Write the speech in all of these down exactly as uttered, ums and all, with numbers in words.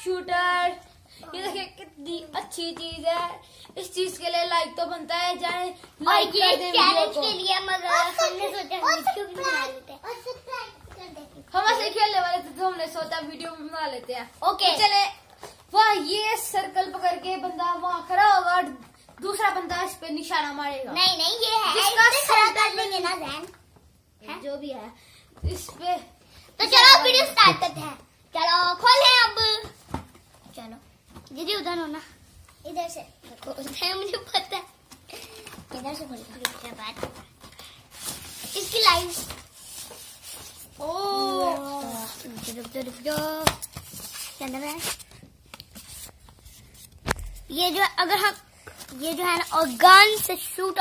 Shooter. ये देखिए कितनी अच्छी चीज है। इस चीज के लिए लाइक तो बनता है, जाए लाइक कर दे चैलेंज के लिए, मगर हमने सोचा वीडियो भी बना लेते हैं। हम ऐसे खेलने वाले थे तो हमने सोचा वीडियो भी बना लेते हैं। ओके चले वहाँ ये सर्कल पकड़ के बंदा वहाँ खड़ा होगा, दूसरा बंदा इस पे निशाना मारेगा। नहीं नहीं ये है जिसका सेंटर लेंगे ना जैन, जो भी है इस पे। तो चलो वीडियो स्टार्ट करते हैं। चलो खोले अब। चलो दीदी उधर हो ना, इधर से है मुझे पता है, इधर से खोले बाद इसकी लाइव। ओ ये जो अगर हम ये जो है ना और गन से शूट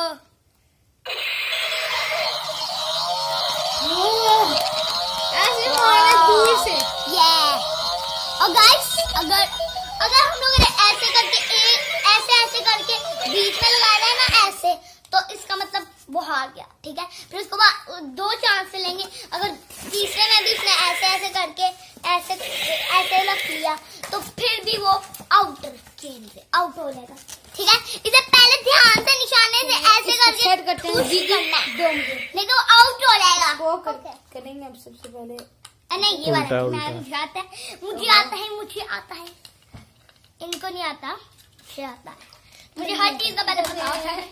ऐसे मारना दूर से। ये और गाइस अगर अगर हम लोग ने ऐसे करके एक ऐसे ऐसे करके बीच में लगा रहे हैं ना ऐसे, तो इसका मतलब वो हार गया, ठीक है। फिर उसके बाद दो चांस लेंगे, अगर तीसरे में भी इसने ऐसे ऐसे करके ऐसे ऐसे लग लिया तो फिर भी वो आउट गेम से आउट हो जाएगा, ठीक है। इसे पहले ध्यान से निशाने से ऐसे करके सेट करते हैं जी करना है, दो मिनट नहीं तो आउट हो जाएगा। वो कर, करेंगे हम सबसे पहले। नहीं ये वाला मैं मुझे आता है, मुझे आता है, मुझे आता है, इनको नहीं आता, मुझे आता है, मुझे हर चीज का पहले पता होता है।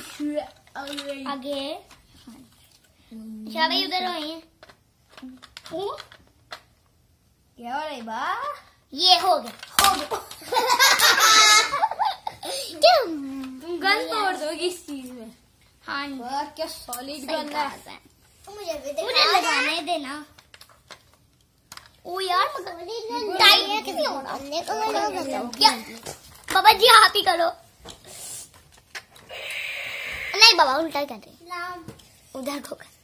आगे भाई उधर रहे क्या हो रही बा? ये हो गया, हो गया। क्यों तुम गन तोड़ दोगी इस चीज में? हाँ वाह क्या सॉलिड गन है। मुझे भी मुझे लगाने देना। ओ यार टाइट किसी और क्या बाबा जी आप ही करो। नहीं बाबा उल्टा कर रहे, उधर को कर।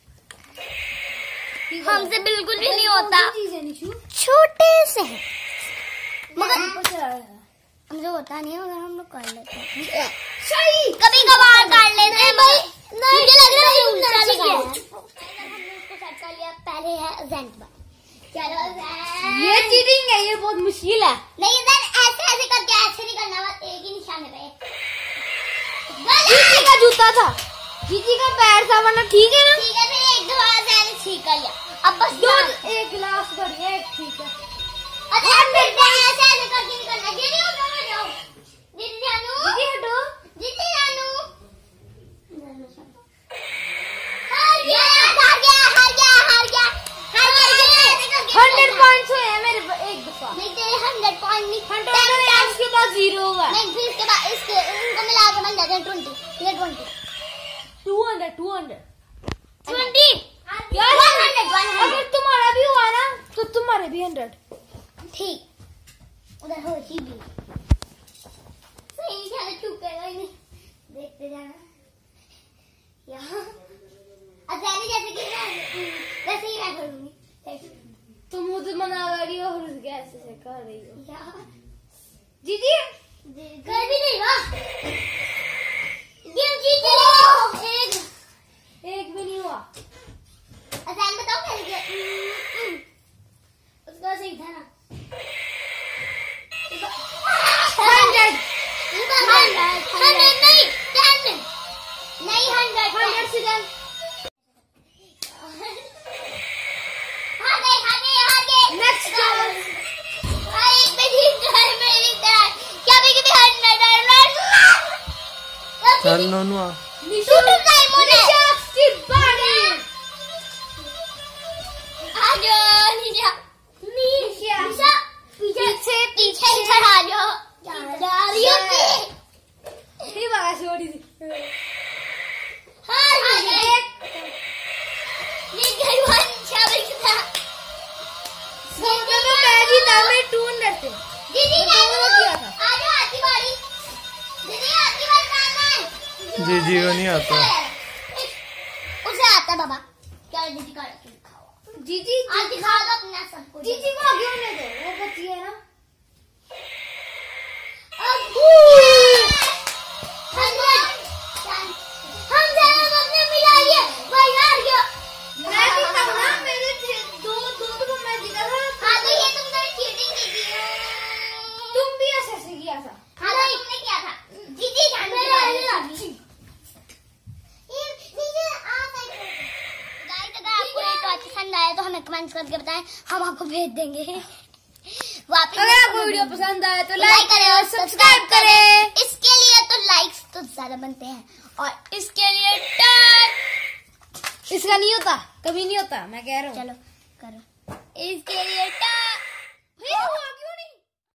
हमसे बिल्कुल भी नहीं होता, छोटे से है मगर हमसे होता नहीं है, मगर हम लोग कर लेते हैं कभी कभार कर लेते हैं भाई। मुझे लग रहा है उल्टा लगाया उसको सेट कर लिया। पहले है जेंट, चलो ये चीटिंग है, ये बहुत मुश्किल है। नहीं इधर ऐसे ऐसे करके ऐसे नहीं करना, बस एक ही निशाने पे। जीजी का जूता था, जीजी का पैर था, वरना ठीक है ना। ठीक है फिर एक दो बार मैंने ठीक कर लिया, अब बस दो एक गिलास बढ़िया एक ठीक है। अच्छा फिर ऐसे ऐसे करके नहीं करना। दीदी उधर जाओ, दीदी जानू, दीदी हटो, दीदी जानू। हार गया हार गया हार गया हार गया हार गया। हंड्रेड पॉइंट्स हुए हैं मेरे एक दफा। नहीं तेरे हंड्रेड पॉइंट नहीं, हंड्रेड उसके बाद जीरो हुआ। नहीं फिर इसके बाद इसके इनको मिला के बन जाते हैं ट्वेंटी। ये twenty two hundred two hundred twenty यार अगर तुम्हारा भी हुआ ना तो तुम्हारे भी हंड्रेड। ठीक उधर हो ही भी सही है, चुकेगा ही नहीं, देखते जाना यहाँ। अच्छा जैसे कि वैसे ही मैं करूंगी। तुम मुझे मना रही हो और कैसे से कर रही हो यहाँ जीजी? कर भी नहीं वाह गेम जीत गए। एक एक भी नहीं हुआ। अच्छा बताओ कैसे उसका सही था ना। हंड्रेड हंड्रेड नहीं टेन नहीं हंड्रेड हंड्रेड से टेन। हार गए हार गए हार गए। नेक्स्ट भाई मेरी घर मेरी तरह क्या भी भी हंड्रेड हंड्रेड चल नोनुआ शूटर टाइम होने की बॉडी आ जाओ नीचे नीचे निशा पीछे पीछे इधर आ जाओ जा रही हो ये बात छोड़ी थी। हार गए ये गरीबान चावल की था। सोचो तो मैं जीता, मैं टू हंड्रेड थे। दीदी दोनों किया था। आ जाओ आती बारी दीदी आती बारी करना है। जी जी को नहीं आता। उसे आता बाबा क्या दीदी का दिखाओ। जीजी आज दिखा दो अपना सबको। जीजी को आगे होने दो, वो बची है ना। हम जाना अपने मिला लिया भाई हार गया। मैं जीता ना, मेरे दो दो तो मैं जीता था। हाँ तो ये तुमने चीटिंग की थी। कमेंट्स करके बताएं, हम आपको भेज देंगे। वापस अगर आपको वीडियो पसंद आए तो लाइक करें और सब्सक्राइब करें। इसके लिए तो लाइक्स तो ज्यादा बनते हैं और इसके लिए टैग इसका नहीं होता, कभी नहीं होता, मैं कह रहा हूँ। चलो करो। इसके लिए